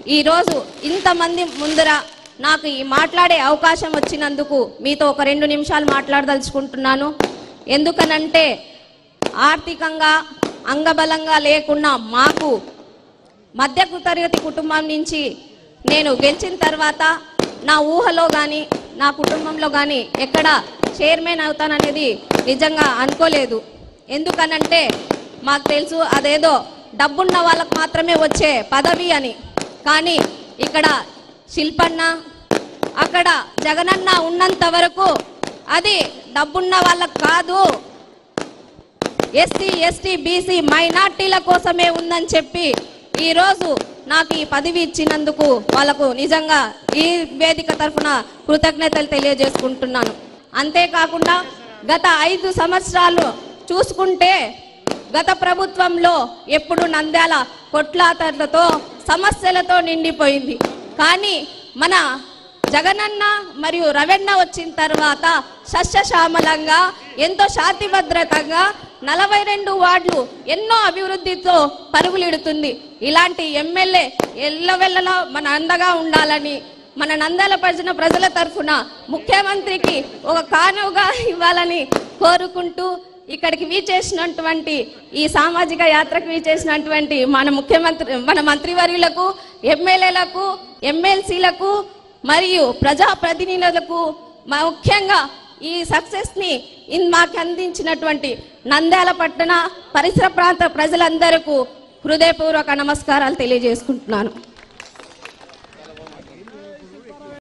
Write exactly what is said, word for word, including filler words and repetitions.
ఈరోజు ఇంతమంది ముందర నాకు ఈ మాట్లాడే అవకాశం వచ్చినందుకు మీతో ఒక రెండు నిమిషాలు మాట్లాడదలుచుకుంటున్నాను. ఎందుకనంటే ఆర్థికంగా అంగబలంగా లేకున్నా మాకు మధ్య తరగతి కుటుంబం నుంచి నేను గెలిచిన తర్వాత నా ఊహలో కానీ నా కుటుంబంలో కానీ ఎక్కడ చైర్మన్ అవుతాననేది నిజంగా అనుకోలేదు. ఎందుకనంటే మాకు తెలుసు అదేదో డబ్బున్న వాళ్ళకు మాత్రమే వచ్చే పదవి అని. కానీ ఇక్కడ శిల్పన్న అక్కడ జగనన్న ఉన్నంత వరకు అది డబ్బున్న వాళ్ళకు కాదు, ఎస్సీ ఎస్టీ బీసీ మైనార్టీల కోసమే ఉందని చెప్పి ఈరోజు నాకు ఈ పదవి ఇచ్చినందుకు వాళ్ళకు నిజంగా ఈ వేదిక తరఫున కృతజ్ఞతలు తెలియజేసుకుంటున్నాను. అంతేకాకుండా గత ఐదు సంవత్సరాలు చూసుకుంటే గత ప్రభుత్వంలో ఎప్పుడు నంద్యాల కొట్లాటలతో సమస్యలతో నిండిపోయింది. కానీ మన జగనన్న మరియు రవెన్న వచ్చిన తర్వాత సస్యశ్యామలంగా ఎంతో శాంతి భద్రతంగా నలభై రెండు వార్డులు ఎన్నో అభివృద్ధితో పరుగులిడుతుంది. ఇలాంటి ఎమ్మెల్యే ఎల్లవెల్లలో మన అండగా ఉండాలని మన నంద్యాల ప్రజల ప్రజల తరఫున ముఖ్యమంత్రికి ఒక కానుగా ఇవ్వాలని కోరుకుంటూ ఇక్కడికి వీచేసినటువంటి ఈ సామాజిక యాత్రకు వీచేసినటువంటి మన ముఖ్యమంత్రి మన మంత్రివర్యులకు ఎమ్మెల్యేలకు ఎమ్మెల్సీలకు మరియు ప్రజాప్రతినిధులకు ముఖ్యంగా ఈ సక్సెస్ని మాకు అందించినటువంటి నంద్యాల పట్టణ పరిసర ప్రాంత ప్రజలందరికీ హృదయపూర్వక నమస్కారాలు తెలియజేసుకుంటున్నాను.